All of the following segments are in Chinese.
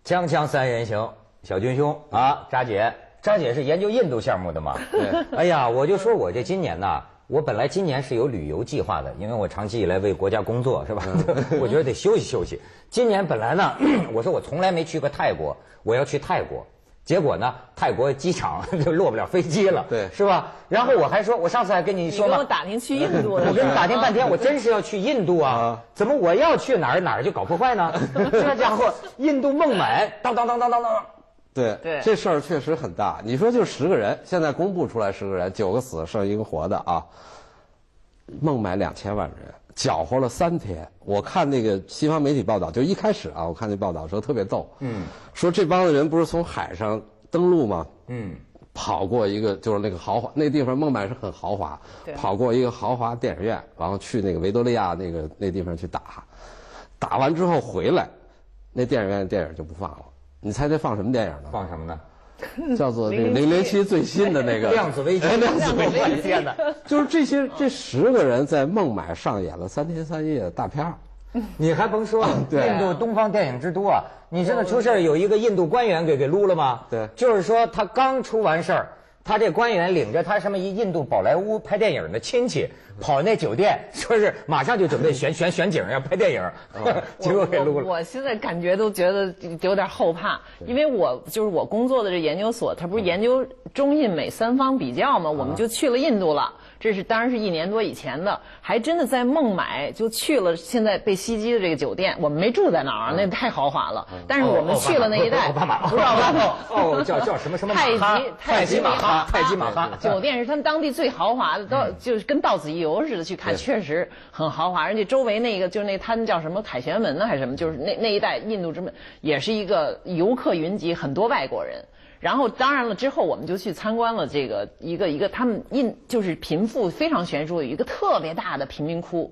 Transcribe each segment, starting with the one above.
锵锵三人行，小军兄啊，扎姐是研究印度项目的嘛？对。哎呀，我就说我这今年呐，我本来今年是有旅游计划的，因为我长期以来为国家工作，是吧？我觉得得休息休息。今年本来呢，我说我从来没去过泰国，我要去泰国。结果呢，泰国机场就落不了飞机了，对，是吧？然后我还说，我上次还跟你说嘛， 你跟我打听去印度的， 我跟你打听半天，我真是要去印度啊！怎么我要去哪儿就搞破坏呢？这家伙，印度孟买，当。 对，这事儿确实很大。你说就10个人，现在公布出来10个人，9个死，剩1个活的啊。孟买2000万人，搅和了3天。我看那个西方媒体报道，就一开始啊，我看那报道说特别逗，说这帮子人不是从海上登陆吗？跑过一个就是那个豪华那地方，孟买是很豪华，跑过一个豪华电影院，然后去那个维多利亚那地方去打完之后回来，那电影院的电影就不放了。你猜这放什么电影呢？ 放什么呢？ 叫做那个007最新的那个量子危机。量子危机，天哪！ 就是这10个人在孟买上演了3天3夜的大片儿。 你还甭说，印度东方电影之都啊！你知道出事儿有一个印度官员给撸了吗？ 对， 就是说他刚出完事儿，他这官员领着他什么一印度宝莱坞拍电影的亲戚跑那酒店，说是马上就准备选景要拍电影，结果给撸了。 我现在感觉都觉得有点后怕，因为我工作的这研究所，它不是研究中印美3方比较吗？我们就去了印度了。这是当然是1年多以前的，还真的在孟买就去了现在被袭击的这个酒店，我们没住在哪儿，那太豪华了。但是我们去了那一带，不知道吧？ 叫什么泰姬玛哈酒店是他们当地最豪华的，都就是跟到此一游似的去看，确实很豪华。而且周围那个就是那滩叫什么凯旋门呢还是什么，就是那一带印度之门也是一个游客云集，很多外国人。然后当然了，之后我们就去参观了这个一个他们就是贫富非常悬殊，有一个特别大的贫民窟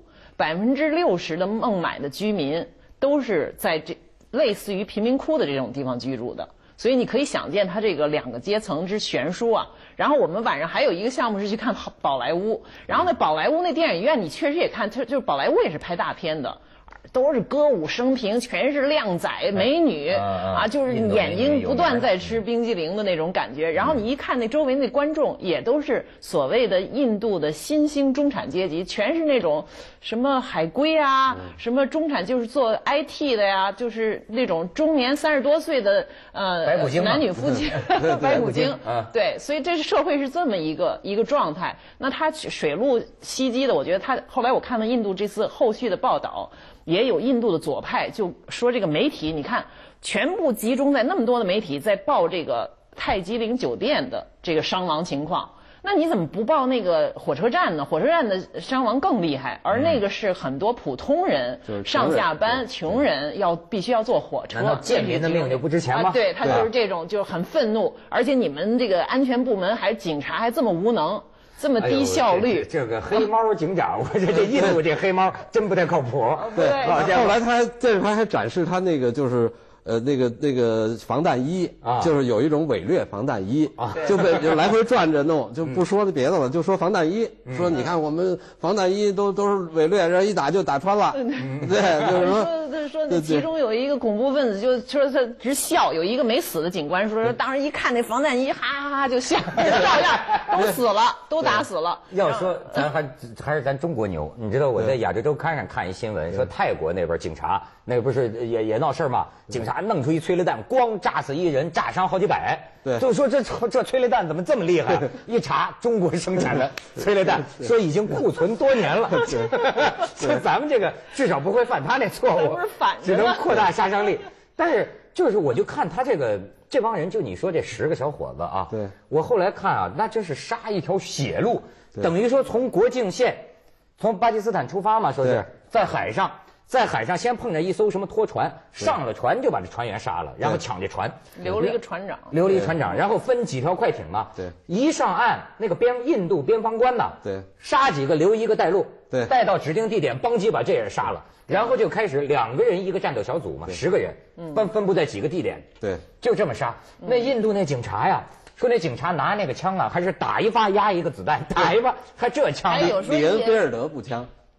，60%的孟买的居民都是在这类似于贫民窟的这种地方居住的，所以你可以想见它这个2个阶层之悬殊啊。然后我们晚上还有一个项目是去看宝莱坞，然后那宝莱坞那电影院你确实也看，就是宝莱坞也是拍大片的。都是歌舞升平，全是靓仔美女啊，就是眼睛不断在吃冰激凌的那种感觉。然后你一看那周围那观众，也都是所谓的印度的新兴中产阶级，全是那种什么海归啊，什么中产就是做 IT 的呀，就是那种中年30多岁的男女夫妻，白骨精。对，所以这是社会是这么一个状态。那他水陆袭击的，我觉得他后来我看了印度这次后续的报道。也有印度的左派就说这个媒体，你看全部集中在那么多的媒体在报这个泰姬陵酒店的这个伤亡情况，那你怎么不报那个火车站呢？火车站的伤亡更厉害，而那个是很多普通人上下班穷人必须要坐火车。 难道贱民的命就不值钱吗？ 对，他就是这种就是很愤怒，而且你们这个安全部门还警察还这么无能。这么低效率， 这个黑猫警长，我这印度这黑猫真不太靠谱。 对，后来他还展示他那个就是那个防弹衣啊，就是有一种伪劣防弹衣啊，就来回转着弄，就不说别的了，就说防弹衣，说你看我们防弹衣都是伪劣，人一打就打穿了。对，就是说其中有一个恐怖分子就说他直笑，有一个没死的警官说当时一看那防弹衣，哈哈哈就笑，照样都死了，都打死了。 要说咱还是咱中国牛，你知道我在亚洲周刊上看一新闻，说泰国那边警察那不是也闹事吗？警察弄出一催泪弹，咣炸死1人，炸伤好几百。对，就说这催泪弹怎么这么厉害？一查，中国生产的催泪弹，说已经库存多年了。说咱们这个至少不会犯他那错误，只能扩大杀伤力。但是就是我就看他这帮人，就你说这10个小伙子啊，对，我后来看啊，那真是杀一条血路，等于说从国境线，从巴基斯坦出发嘛，说是在海上先碰着一艘什么拖船，上了船就把这船员杀了，然后抢这船， 留了一个船长， 然后分几条快艇嘛，对，一上岸那个印度边防官呢，对，杀几个留一个带路，对，带到指定地点，邦基把这人杀了，然后就开始2个人一个战斗小组嘛，10个人，分布在几个地点，对，就这么杀。那印度那警察呀，说那警察拿那个枪啊，还是打一发压一个子弹，打一发，还这枪呢？ 里恩菲尔德步枪。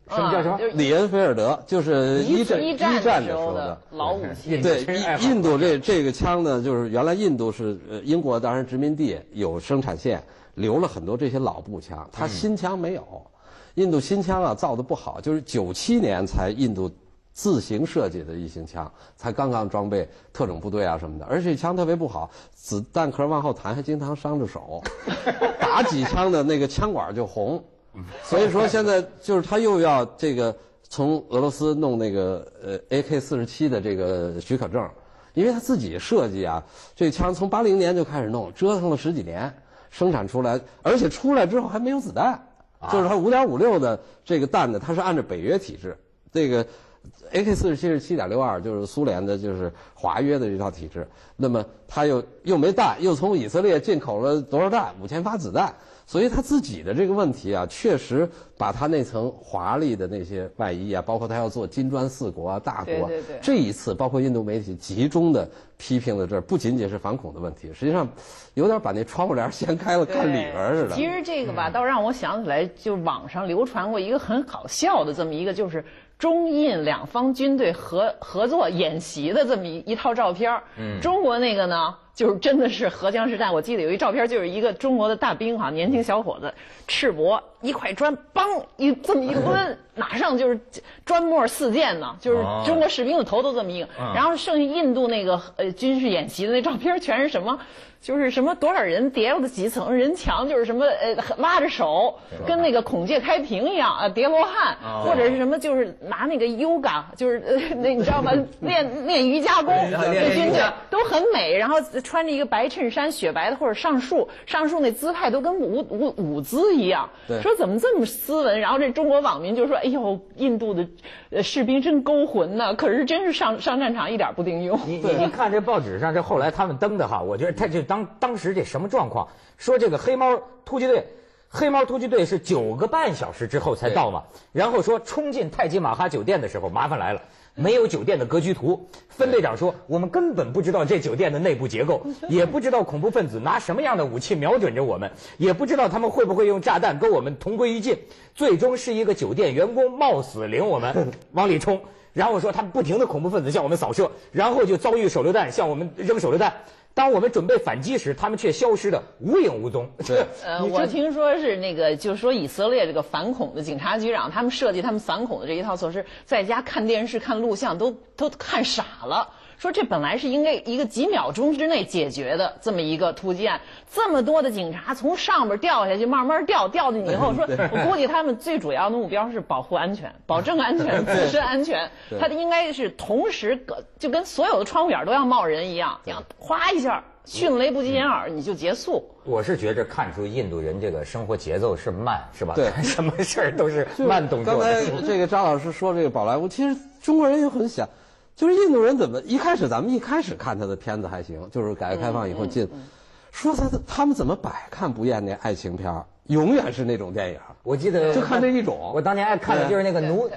什么叫什么？ 里恩菲尔德，就是一战的时候的老武器。 对，印度这个枪呢，就是原来印度是英国当然殖民地，有生产线，留了很多这些老步枪，它新枪没有。印度新枪啊造的不好，就是97年才印度自行设计的一型枪，才刚刚装备特种部队啊什么的，而且枪特别不好，子弹壳往后弹，还经常伤着手，打几枪的那个枪管就红，所以说现在就是他又要这个从俄罗斯弄那个AK-47的这个许可证，因为他自己设计啊，这枪从80年就开始弄，折腾了10几年，生产出来，而且出来之后还没有子弹，就是它5.56的这个弹呢，它是按照北约体制，这个。AK-47是7.62，就是苏联的，就是华约的这套体制。那么他又没弹，又从以色列进口了多少弹？5000发子弹。所以他自己的这个问题啊，确实把他那层华丽的那些外衣啊，包括他要做金砖4国啊、大国， 对， 这一次包括印度媒体集中的批评的这儿，不仅仅是反恐的问题，实际上有点把那窗户帘掀开了看里边似的。 其实这个吧，倒让我想起来，就是网上流传过一个很搞笑的这么一个，就是中印两方军队合作演习的这么一套照片。中国那个呢，就是真的是荷枪实弹。我记得有一照片，就是一个中国的大兵哈，年轻小伙子，赤膊，一块砖，梆这么一抡，马上就是砖末四溅呢，就是中国士兵的头都这么一个。然后剩下印度那个军事演习的那照片全是什么？就是什么多少人叠了几层人墙，就是什么拉着手，跟那个孔雀开屏一样叠罗汉，或者是什么就是拿那个 yoga， 就是那你知道吗？练瑜伽功，这军队都很美，然后穿着一个白衬衫，雪白的或者上树那姿态都跟舞姿一样。说怎么这么斯文？然后这中国网民就说：“哎呦，印度的士兵真勾魂呢，可是真是上战场一点不顶用。” 你看这报纸上这后来他们登的哈，我觉得他就当时这什么状况？说这个黑猫突击队是9个半小时之后才到嘛，然后说冲进泰姬玛哈酒店的时候麻烦来了。没有酒店的格局图，分队长说我们根本不知道这酒店的内部结构，也不知道恐怖分子拿什么样的武器瞄准着我们，也不知道他们会不会用炸弹跟我们同归于尽。最终是一个酒店员工冒死领我们往里冲，然后说他们不停的恐怖分子向我们扫射，然后就遭遇手榴弹向我们扔手榴弹。当我们准备反击时，他们却消失的无影无踪。 对， 我听说是那个，就是说以色列这个反恐的警察局长，他们设计他们反恐的这一套措施，在家看电视、看录像都看傻了。说这本来是应该一个几秒钟之内解决的这么一个突击案，这么多的警察从上边掉下去，慢慢掉进去以后，说我估计他们最主要的目标是保护安全、保证安全、自身安全。他应该是同时就跟所有的窗户眼都要冒人一样，哗一下迅雷不及掩耳，你就结束。 我是觉着看出印度人这个生活节奏是慢，是吧？ 对， 什么事儿都是慢动作。 刚才这个张老师说这个宝莱坞，其实中国人也很想。就是印度人怎么咱们一开始看他的片子还行，就是改革开放以后进，说他们怎么百看不厌那爱情片，永远是那种电影。 我记得就看这一种。 我当年爱看的就是那个努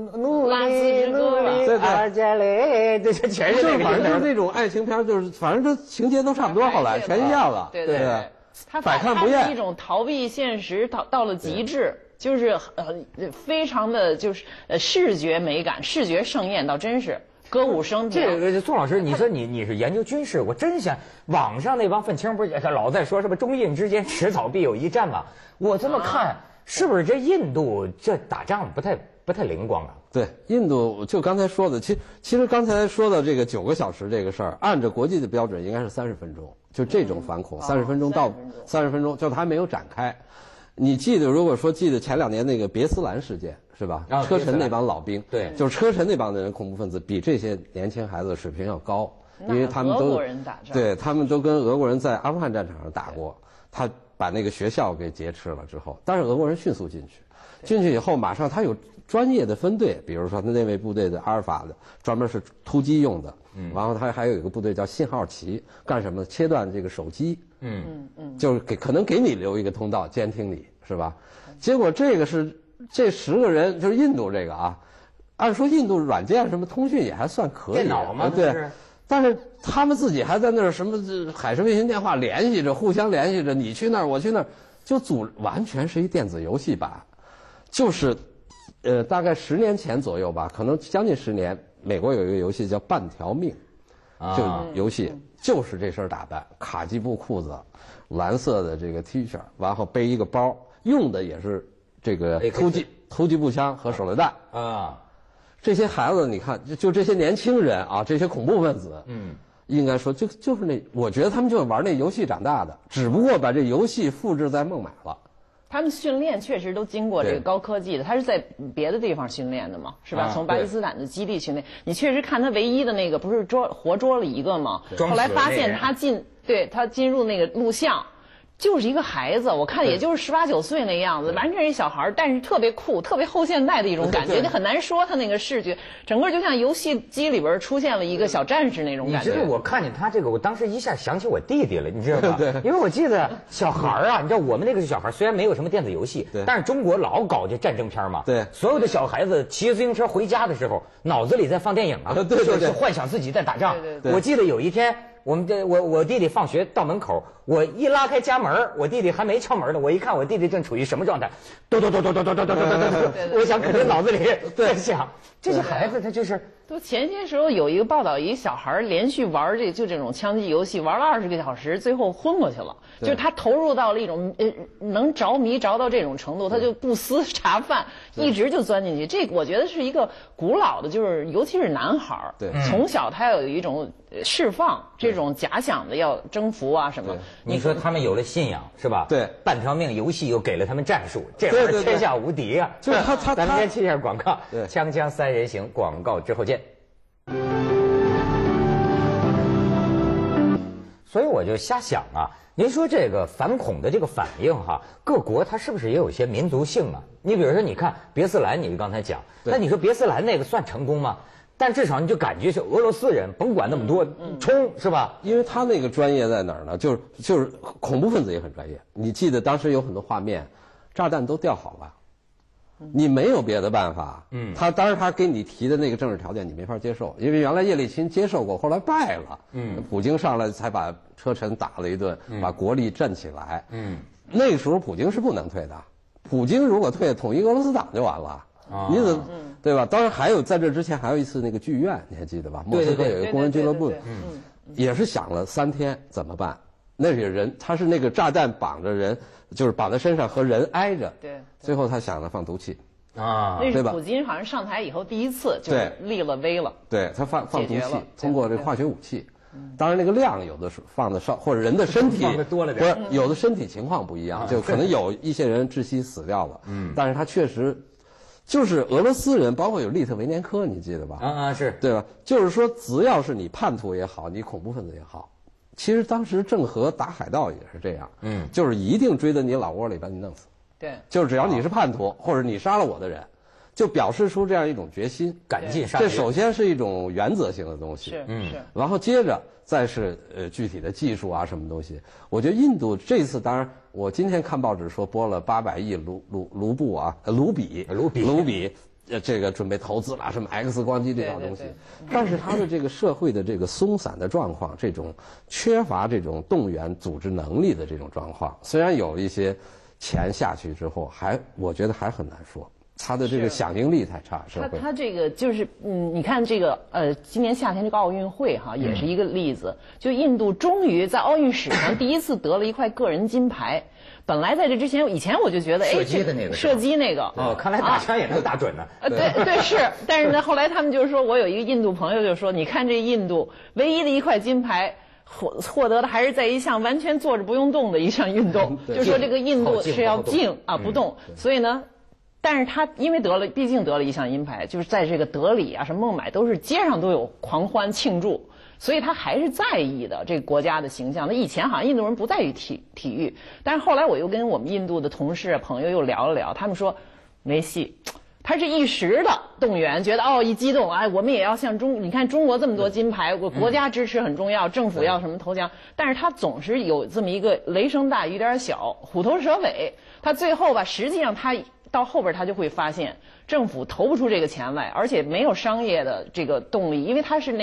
力阿加雷，这全是那个。 反正就是那种爱情片，就是反正这情节都差不多，后来全一样了。 对，他百看不厌， 一种逃避现实到了极致。就是非常的就是视觉美感、视觉盛宴，倒真是歌舞升平。 这个宋老师，你说你是研究军事，我真想网上那帮愤青不是老在说什么中印之间迟早必有一战吗？我这么看，是不是这印度这打仗不太灵光啊？ 对，印度就刚才说的，其实刚才说的这个9个小时这个事儿，按照国际的标准应该是30分钟，就这种反恐30分钟到30分钟，就它还没有展开。你如果说记得前2年那个别斯兰事件是吧？车臣那帮老兵， 对， 就是车臣那帮的人恐怖分子比这些年轻孩子水平要高，因为他们都对，他们都跟俄国人在阿富汗战场上打过，他把那个学校给劫持了之后，但是俄国人迅速进去以后，马上他有专业的分队，比如说他那位部队的阿尔法的，专门是突击用的，然后他还有一个部队叫信号旗，干什么？切断这个手机。就是可能给你留一个通道监听你，是吧？结果这10个人就是印度这个啊，按说印度软件什么通讯也还算可以， 电脑嘛， 对。但是他们自己还在那儿什么海事卫星电话联系着，互相联系着，你去那儿我去那儿，就完全是一电子游戏版，就是大概10年前左右吧，可能将近10年，美国有一个游戏叫《半条命》，就游戏就是这身打扮，卡其布裤子，蓝色的这个 T 恤，然后背一个包，用的也是这个突击步枪和手榴弹啊。这些孩子，你看，就这些年轻人啊，这些恐怖分子，应该说就是那，我觉得他们就是玩那游戏长大的，只不过把这游戏复制在孟买了。 他们训练确实都经过这个高科技的，他是在别的地方训练的嘛，是吧？从巴基斯坦的基地训练，你确实看他唯一的那个不是活捉了一个吗？后来发现他进入那个录像。就是一个孩子，我看也就是18、19岁那样子，完全是一小孩，但是特别酷、特别后现代的一种感觉，你很难说他那个视觉，整个就像游戏机里边出现了一个小战士那种感觉。 你知道我看见他这个，我当时一下想起我弟弟了，你知道吧？因为我记得小孩啊，你知道我们那个小孩虽然没有什么电子游戏，但是中国老搞这战争片嘛， 对， 所有的小孩子骑自行车回家的时候，脑子里在放电影啊，就是幻想自己在打仗。我记得有一天。我弟弟放学到门口，我一拉开家门，我弟弟还没敲门呢，我一看我弟弟正处于什么状态，咚咚咚咚咚咚咚咚咚咚咚，我想肯定脑子里在想，这些孩子他就是。 都前些时候有一个报道，一个小孩连续玩这种枪击游戏，玩了20个小时，最后昏过去了。就是他投入到了一种能着迷着到这种程度，他就不思茶饭，一直就钻进去。这我觉得是一个古老的，就是尤其是男孩，从小他要有一种释放这种假想的要征服啊什么。 你说他们有了信仰是吧？ 对， 半条命游戏又给了他们战术，这玩意儿天下无敌啊！ 就是咱们先切一下广告，锵锵三人行，广告之后见。所以我就瞎想啊，您说这个反恐的这个反应哈，各国它是不是也有一些民族性啊？你比如说，你看别斯兰，你刚才讲，那你说别斯兰那个算成功吗？但至少你就感觉是俄罗斯人，甭管那么多，冲是吧？ 因为他那个专业在哪儿呢？就是恐怖分子也很专业。你记得当时有很多画面，炸弹都吊好了。你没有别的办法，当然他给你提的那个政治条件你没法接受，因为原来叶利钦接受过，后来败了，普京上来才把车臣打了一顿，把国力振起来，那个时候普京是不能退的，普京如果退，统一俄罗斯党就完了，你怎么对吧？当然还有在这之前还有一次那个剧院，你还记得吧？莫斯科有一个工人俱乐部，也是想了3天怎么办？那个人他是那个炸弹绑着人。就是绑在身上和人挨着， 对， 最后他想着放毒气， 啊，那是普京好像上台以后第一次就立了威了， 对他放毒气，通过这化学武器，当然那个量有的是放的少，或者人的身体放的多了点， 不是有的身体情况不一样，就可能有一些人窒息死掉了，但是他确实就是俄罗斯人，包括有利特维年科，你记得吧？ 是对吧？就是说，只要是你叛徒也好，你恐怖分子也好。其实当时郑和打海盗也是这样，就是一定追到你老窝里把你弄死。 对， 就是只要你是叛徒，或者你杀了我的人，就表示出这样一种决心， 赶尽杀绝。 这首先是一种原则性的东西， 是， 然后接着再是具体的技术啊什么东西。我觉得印度这次，当然我今天看报纸说拨了800亿卢比。这个准备投资了什么 X 光机这套东西，但是他的这个社会的这个松散的状况，这种缺乏这种动员组织能力的这种状况，虽然有一些钱下去之后，我觉得还很难说。他的这个响应力太差， 他这个就是你看这个今年夏天这个奥运会哈，也是一个例子，就印度终于在奥运史上第一次得了一块个人金牌。本来在这之前，以前我就觉得， 射击的那个， 射击那个， 哦，看来打枪也能打准呢。 对是，但是呢，后来他们就是说，我有一个印度朋友就说，你看这印度唯一的一块金牌，获得的还是在一项完全坐着不用动的一项运动，就说这个印度是要静啊不动，所以呢。但是他因为毕竟得了一项银牌，就是在这个德里啊、什么孟买都是街上都有狂欢庆祝，所以他还是在意的这个国家的形象。那以前好像印度人不在于体育，但是后来我又跟我们印度的同事朋友又聊了聊，他们说没戏，他是一时的动员，觉得一激动，我们也要像你看中国这么多金牌，国家支持很重要，政府要什么投降，但是他总是有这么一个雷声大雨点小，虎头蛇尾，他最后吧，实际上他。到后边他就会发现，政府投不出这个钱来，而且没有商业的这个动力，因为他是那个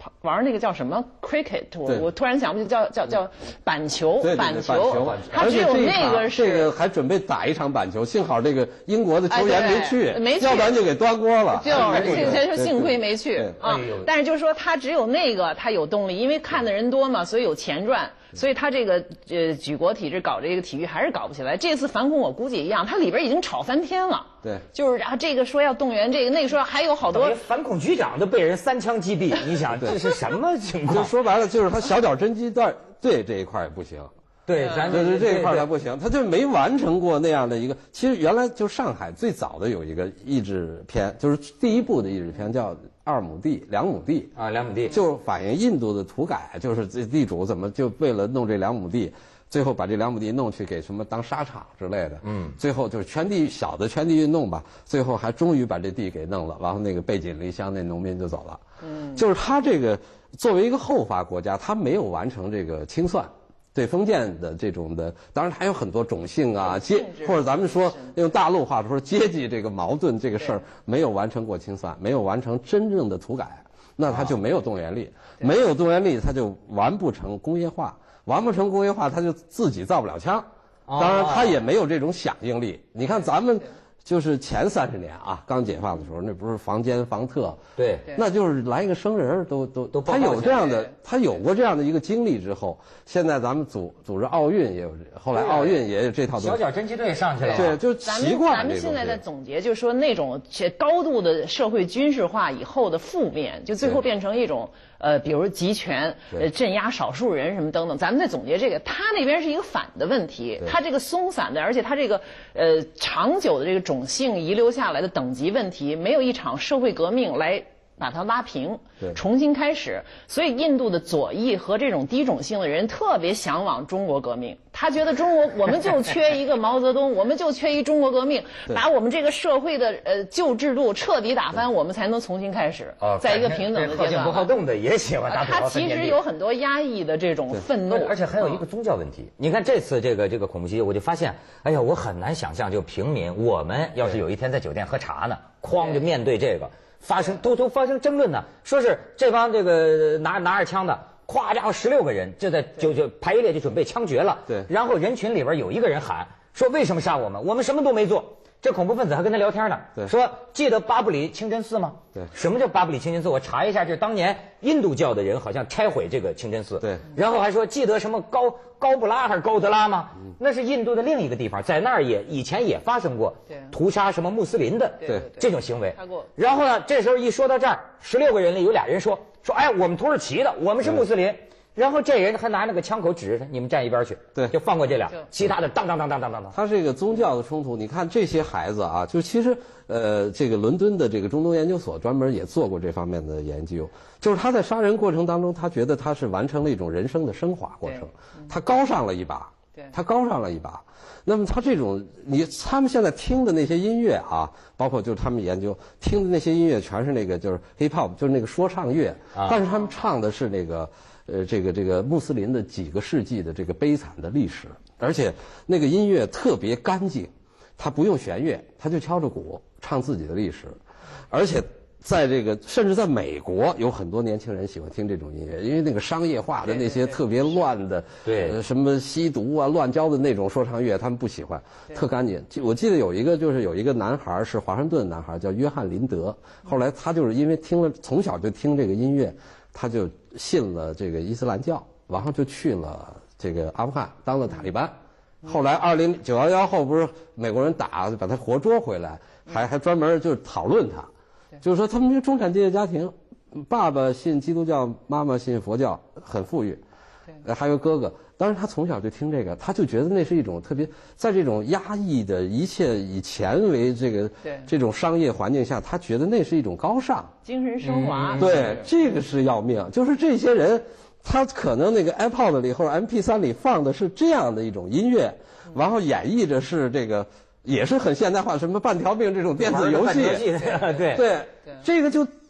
玩那个叫什么 cricket， 我突然想不起叫板球，板球，他只有那个是这个还准备打一场板球，幸好这个英国的球员没去，要不然就给端锅了。 就是幸亏没去啊。但是就是说他只有那个他有动力，因为看的人多嘛，所以有钱赚。所以他这个举国体制搞这个体育还是搞不起来。这次反恐我估计也一样，他里边已经吵翻天了。 对， 就是这个说要动员这个，那个说还有好多反恐局长都被人3枪击毙，你想这是什么情况？ 就说白了，就是他小脚侦缉队这一块也不行。 对，咱就是这一块他不行，他就没完成过那样的一个。其实原来就上海最早的有一个译制片，就是第一部的译制片叫2亩地2亩地啊，2亩地就反映印度的土改，就是这地主怎么就为了弄这2亩地，最后把这2亩地弄去给什么当沙场之类的，最后就是小的圈地运动吧，最后还终于把这地给弄了，然后那个背井离乡那农民就走了，就是他这个作为一个后发国家，他没有完成这个清算。对封建的这种的，当然还有很多种姓啊、或者咱们说用大陆话说阶级这个矛盾这个事儿没有完成过清算，没有完成真正的土改，那他就没有动员力，没有动员力他就完不成工业化，完不成工业化他就自己造不了枪，当然他也没有这种响应力。你看咱们。就是前30年啊，刚解放的时候，那不是防奸防特， 对， 那就是来一个生人都他有这样的，他有过这样的一个经历之后，现在咱们组织奥运也有，后来奥运也有这套东西。 小脚侦缉队上去了， 对，就习惯了。 咱们现在在总结，就是说那种高度的社会军事化以后的负面，就最后变成一种比如集权、镇压少数人什么等等。咱们在总结这个，他那边是一个反的问题，他这个松散的，而且他这个长久的这个种姓遗留下来的等级问题，没有一场社会革命来把它拉平，重新开始。所以印度的左翼和这种低种姓的人特别向往中国革命，他觉得中国我们就缺一个毛泽东，我们就缺一中国革命，把我们这个社会的旧制度彻底打翻，我们才能重新开始，在一个平等的阶段。 好静不好动的也喜欢打土豪他其实有很多压抑的这种愤怒， 而且还有一个宗教问题。你看这次这个恐怖袭击，我就发现，哎呀，我很难想象，就平民，我们要是有一天在酒店喝茶呢，哐就面对这个。都发生争论呢，说是这帮这个拿着枪的，咵家伙16个人就排一列就准备枪决了。 对， 然后人群里边有一个人喊说为什么杀我们？我们什么都没做。这恐怖分子还跟他聊天呢，说记得巴布里清真寺吗？ 对， 什么叫巴布里清真寺？我查一下，就是当年印度教的人好像拆毁这个清真寺。 对， 然后还说记得什么高布拉还是高德拉吗？那是印度的另一个地方，在那儿以前也发生过屠杀什么穆斯林的这种行为。然后呢，这时候一说到这儿，16个人里有俩人说，哎，我们土耳其的，我们是穆斯林。然后这人还拿那个枪口指着他，你们站一边去， 对， 就放过这俩，其他的当。 他这个宗教的冲突，你看这些孩子啊，就其实这个伦敦的这个中东研究所专门也做过这方面的研究，就是他在杀人过程当中，他觉得他是完成了一种人生的升华过程，他高尚了一把，他高尚了一把。那么他这种他们现在听的那些音乐啊，包括就是他们研究听的那些音乐，全是那个就是 hip hop， 就是那个说唱乐，但是他们唱的是那个。这个穆斯林的几个世纪的这个悲惨的历史，而且那个音乐特别干净，他不用弦乐，他就敲着鼓唱自己的历史，而且在这个甚至在美国有很多年轻人喜欢听这种音乐，因为那个商业化的那些特别乱的，什么吸毒啊、乱交的那种说唱乐，他们不喜欢，特干净。我记得有一个男孩是华盛顿男孩，叫约翰林德，后来他就是因为从小就听这个音乐。他就信了这个伊斯兰教，然后就去了这个阿富汗当了塔利班。后来911后不是美国人把他活捉回来，还专门就讨论他，就是说他们这中产阶级家庭，爸爸信基督教，妈妈信佛教，很富裕，还有哥哥。当然他从小就听这个，他就觉得那是一种特别，在这种压抑的一切以钱为这种商业环境下，他觉得那是一种高尚精神升华。 对，这个是要命。就是这些人，他可能那个 iPod 里或者 MP3 里放的是这样的一种音乐，然后演绎着是这个也是很现代化，什么半条命这种电子游戏。 对， 这个就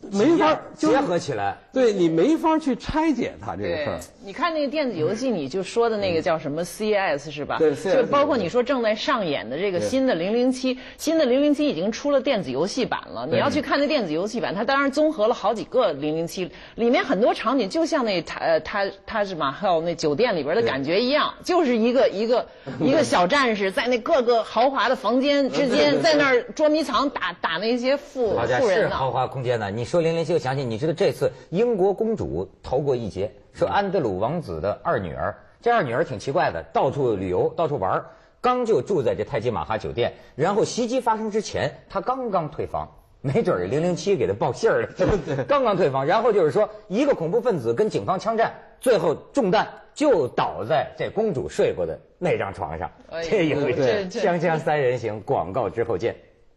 没法结合起来。 对你没法去拆解它这个事儿。 你看那个电子游戏，你就说的那个叫什么 CS 是吧？ 对， 就包括你说正在上演的这个新的007，新的007已经出了电子游戏版了。你要去看那电子游戏版，它当然综合了好几个007，里面很多场景就像那他是马赫那酒店里边的感觉一样，就是一个小战士在那各个豪华的房间之间，在那儿捉迷藏打那些富人是豪华空间呢。你说007，我想起你知道这次英国公主逃过一劫，说安德鲁王子的二女儿，这二女儿挺奇怪的，到处旅游，到处玩，刚就住在这泰姬玛哈酒店，然后袭击发生之前，她刚刚退房。没准儿007给他报信儿了，刚刚退房，然后就是说一个恐怖分子跟警方枪战，最后中弹就倒在这公主睡过的那张床上。这有一个锵锵三人行，广告之后见。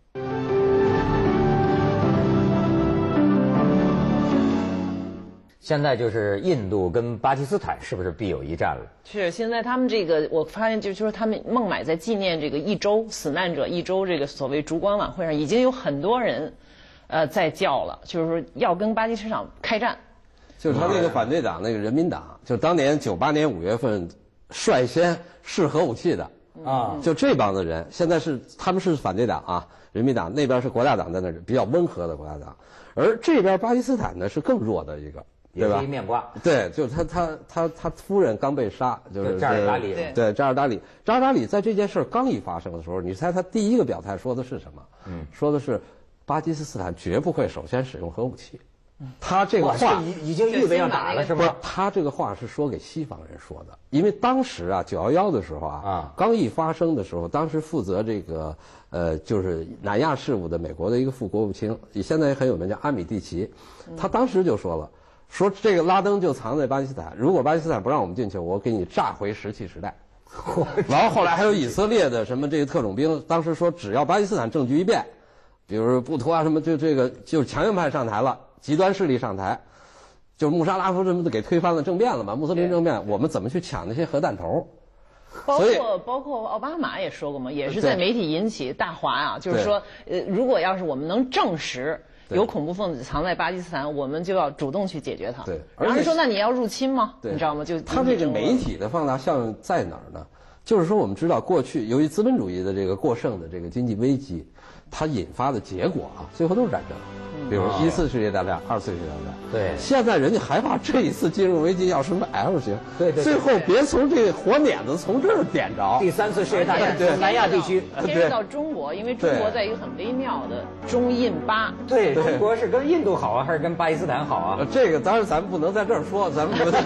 现在就是印度跟巴基斯坦是不是必有一战了？ 是，现在他们这个我发现就是说他们孟买在纪念这个一周死难者一周这个所谓烛光晚会上，已经有很多人在叫了，就是说要跟巴基斯坦开战。 就是他那个反对党那个人民党，就当年98年5月份率先试核武器的啊，就这帮子人，现在他们是反对党啊，人民党那边是国大党，在那比较温和的国大党，而这边巴基斯坦呢是更弱的一个。对吧？ 一面瓜。 对，就是他夫人刚被杀，就是扎尔达里。 对，扎尔达里在这件事刚一发生的时候，你猜他第一个表态说的是什么？说的是巴基斯坦绝不会首先使用核武器。他这个话已经预备要打了是吗？ 他这个话是说给西方人说的，因为当时啊911的时候刚一发生的时候，当时负责这个就是南亚事务的美国的一个副国务卿，现在也很有名，叫阿米蒂奇，他当时就说了。说这个拉登就藏在巴基斯坦，如果巴基斯坦不让我们进去，我给你炸回石器时代。然后后来还有以色列的什么这个特种兵，当时说只要巴基斯坦政局一变，比如布图啊什么，就这个就是强硬派上台了，极端势力上台，就是穆沙拉夫什么的给推翻了政变了嘛，穆斯林政变，我们怎么去抢那些核弹头？ 包括奥巴马也说过嘛，也是在媒体引起大哗啊，就是说如果要是我们能证实。有恐怖分子藏在巴基斯坦，我们就要主动去解决它。 对， 然后说那你要入侵吗？你知道吗？就他这个媒体的放大效应在哪儿呢？就是说我们知道过去由于资本主义的这个过剩的这个经济危机，它引发的结果最后都是战争。比如1次世界大战、2次世界大战。 对。 现在人家还怕这一次金融危机要什么 L 型？ 对。 最后别从这个火捻子从这儿点着。 第3次世界大战，南亚地区牵涉到中国，因为中国在一个很微妙的中印巴。 对，中国是跟印度好啊，还是跟巴基斯坦好啊？ 这个当然咱们不能在这儿说，咱们。